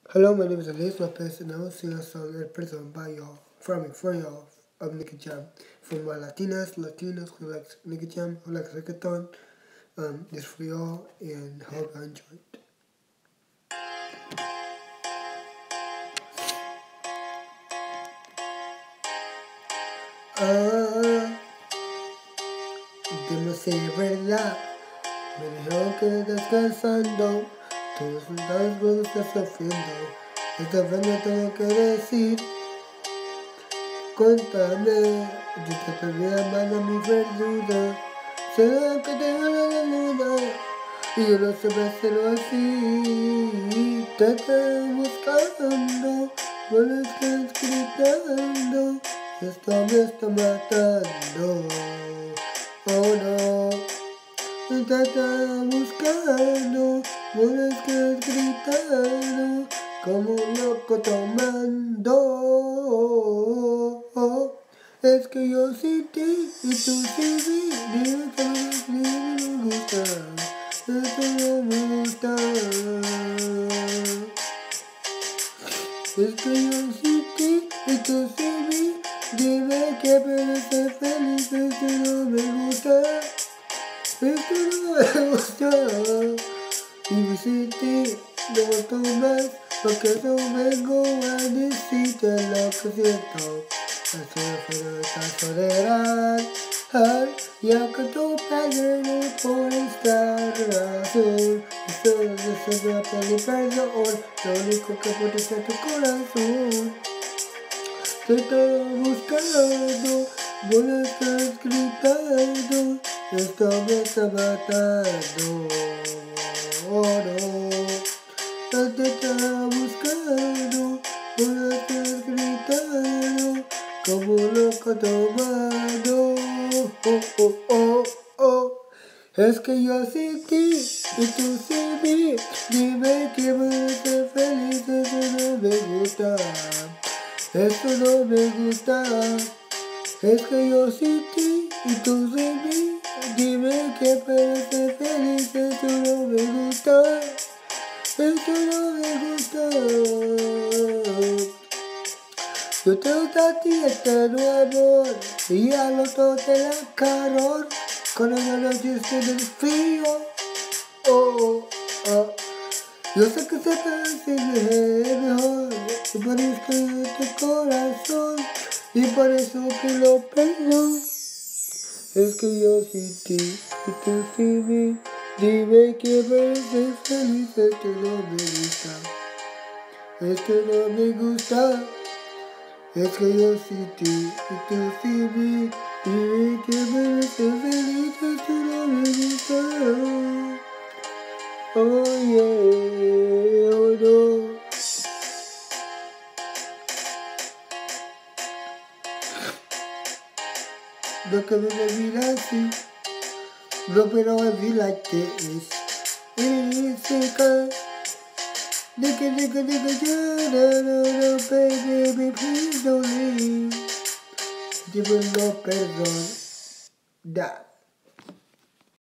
Hello, my name is Elias Lopez, and I will sing a song in person by y'all, for y'all, of Nicky Jam. For my Latinas who like Nicky Jam, who like reggaeton, this for y'all, and hope you enjoy it. Dime si es verdad, me dijeron que descansando, todos los dados cuando estás sufriendo. Esta vez no tengo que decir, cuéntame, yo te pedí amando mi verdura, será que te gana la luna, y yo no sé hacerlo así, te estoy buscando, no estás gritando, esto me está matando, oh no, te está buscando, no estás gritando, como un loco tomando. Es que yo sin ti y tú sin mí, dime que no me gusta, esto no me gusta. Es que yo sin ti y tú sin mí, dime que puedes ser feliz, esto no me gusta, esto no me gusta. Y sin ti no aguanto más, porque no vengo a decirte lo que siento. Estoy fuera de esta soledad, y aunque tú pierdes por esta razón, estoy deseando pedir perdón, lo único que puede ser tu corazón. Te estoy buscando, vos lo estás gritando, esto me está matando, oh no, te está buscando, vos lo estás gritando, como un loco tomando, Es que yo sin ti y tú sin mí, dime que me hace feliz, eso no me gusta, esto no me gusta. Es que yo sin ti y tú sin mí, dime que me hace feliz, esto no me gusta, esto no me gusta. Yo te gusto a ti, este nuevo amor, y a los dos te da calor, con la noche en el frío, Yo sé que se parece mejor, y por eso de tu corazón, y por eso que lo perdo. Es que yo sin ti y tú sin mí, dime que me haces feliz, esto no me gusta, esto no me gusta. Es que yo sin ti y tú sin mí, dime que me haces feliz, esto no me gusta. Oh yeah, oh no. No que me mira así, no pero I be like this. Nigga, no, baby, please don't leave. Dime no perdón, da.